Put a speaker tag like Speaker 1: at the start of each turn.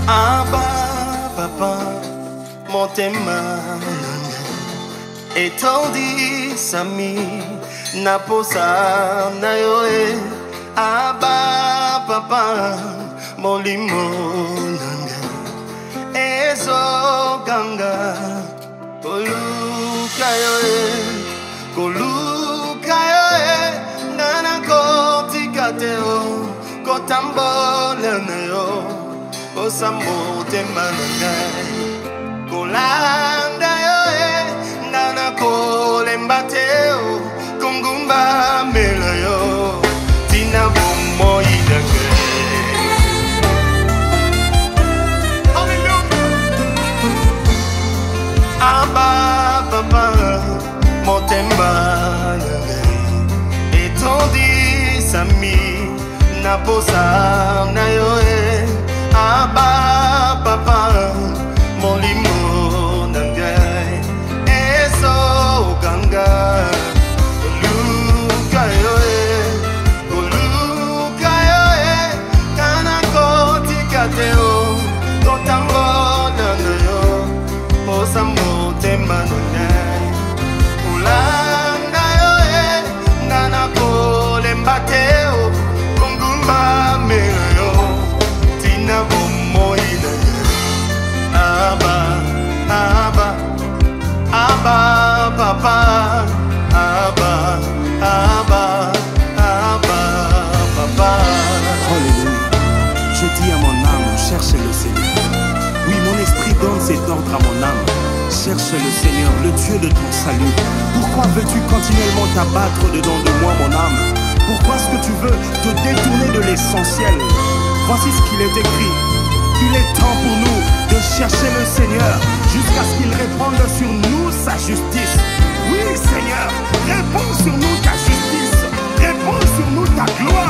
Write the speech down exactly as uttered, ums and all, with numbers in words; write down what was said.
Speaker 1: Abba, papa, motema etondi sami naposa na yoe. Abba, papa, molimo nanga ezo ganga koluka yoe, koluka yoe nana kotikateo kotambola na yo. Osamote manangai kolanda yoe nana kolembateo kungumba mela yo tina bomo idake. Hallelujah. Abba papa motemba nangai etondi sami naposa na yoe. Abba papa molimo nangai eso ganga koluka yoe, koluka yoe kana kotikateo kotambola na yo. Osamote manangai ulanga yoe nana kolembateo kungumba mela yo tina bomo idake. Abba, Abba, Abba, papa, Abba, Abba, Abba, papa.
Speaker 2: Alléluia. Je dis à mon âme, cherche le Seigneur. Oui, mon esprit donne cet ordre à mon âme. Cherche le Seigneur, le Dieu de ton salut. Pourquoi veux-tu continuellement t'abattre dedans de moi, mon âme? Pourquoi est-ce que tu veux te détourner de l'essentiel? Voici ce qu'il est écrit. Il est temps pour nous de chercher le Seigneur jusqu'à ce qu'il réponde sur nous sa justice. Oui, Seigneur, réponds sur nous ta justice. Réponds sur nous ta gloire.